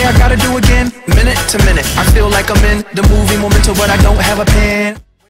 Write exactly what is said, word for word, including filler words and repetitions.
I gotta do again, minute to minute. I feel like I'm in the movie Memento, but I don't have a pen.